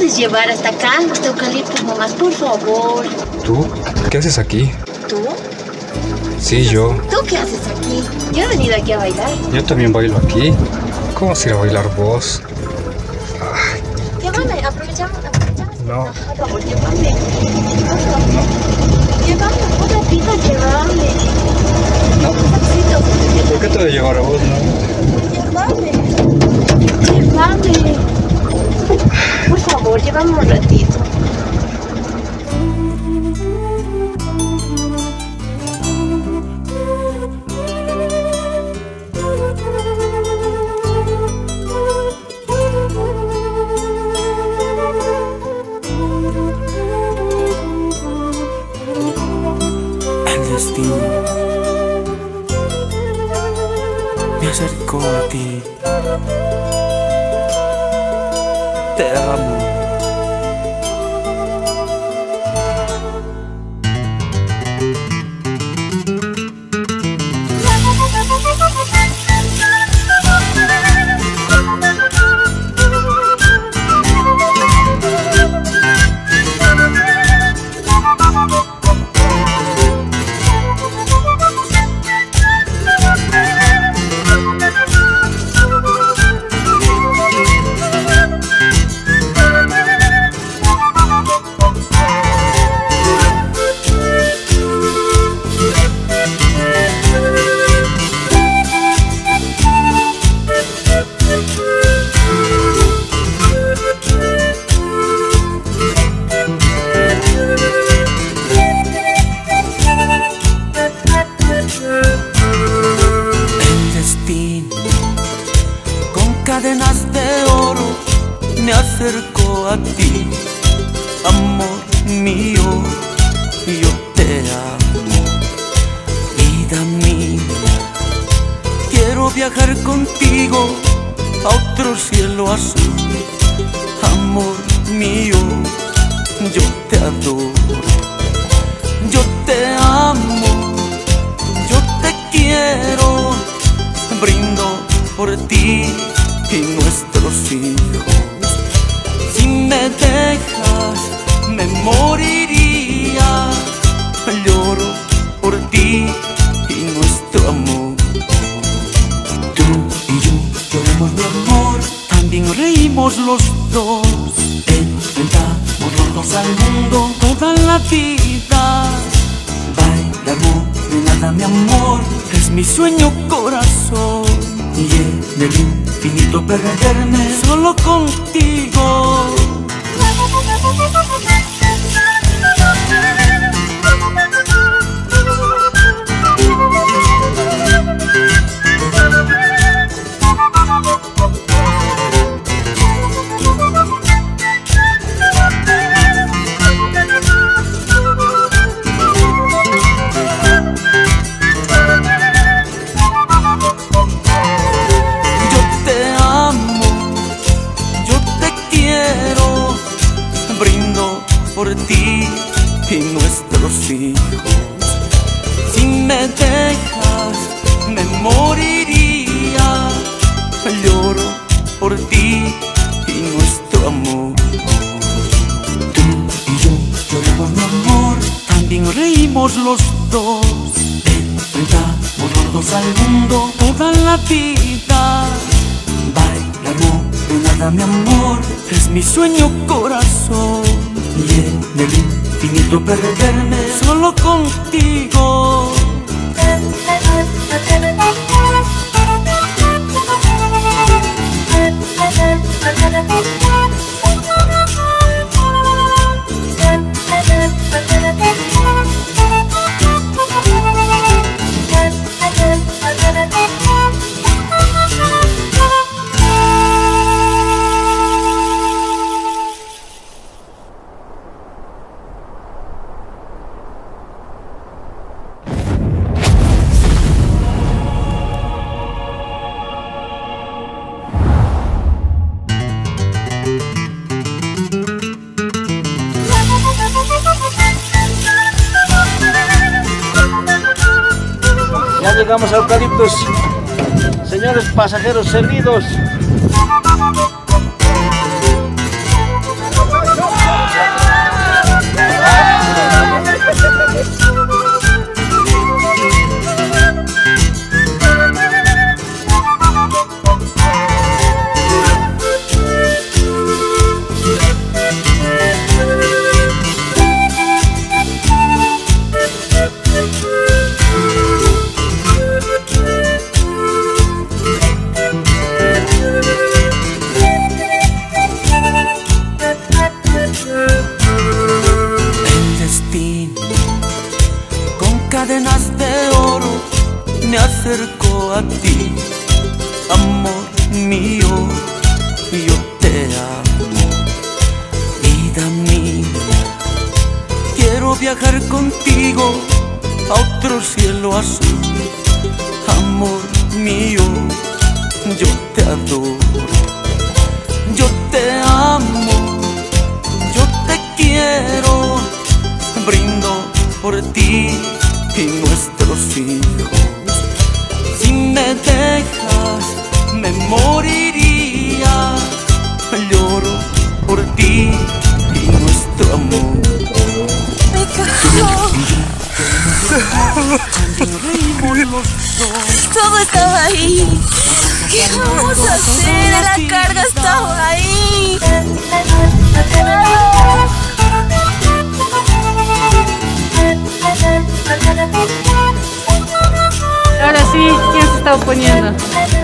puedes llevar hasta acá, hasta eucaliptos nomás, por favor. ¿Tú? ¿Qué haces aquí? ¿Tú? Sí, yo. ¿Tú qué haces aquí? Yo he venido aquí a bailar. Yo también bailo aquí. ¿Cómo vas a ir a bailar vos? Llévame, aprovechamos. No. Por favor, llévame. Por favor. Llévame, un ratito, llévame. No. Un ratito. ¿Por qué te voy a llevar a vos, no? Llévame. Por favor, llévame un ratito. El destino me acercó a ti. Te amo. Cadenas de oro me acerco a ti, amor mío, yo te amo, vida mía. Quiero viajar contigo a otro cielo azul, amor mío, yo te adoro, yo te amo, yo te quiero, brindo por ti y nuestros hijos. Si me dejas, me moriría. Lloro por ti y nuestro amor. Tú y yo lloramos de amor, también reímos los dos. Enfrentamos los dos al mundo toda la vida. Bailar de nada, mi amor, es mi sueño, corazón. Y en el infinito perderme solo contigo. Por ti y nuestros hijos. Si me dejas, me moriría. Lloro por ti y nuestro amor. Tú y yo lloramos mi amor, también reímos los dos. Enfrentamos los dos al mundo toda la vida. Bailar de nada, mi amor, es mi sueño, corazón. Y en el infinito perderme solo contigo. Ya llegamos a Eucaliptos. Señores pasajeros servidos. de oro me acerco a ti, amor mío, yo te amo, vida mía. Quiero viajar contigo a otro cielo azul, amor mío, yo te adoro, yo te amo, yo te quiero, brindo por ti y nuestros hijos. Si me dejas, me moriría, lloro por ti y nuestro amor. Me cayó. Todo estaba ahí. ¿Qué vamos a hacer? La carga estaba ahí. Ahora sí, ¿quién se está oponiendo?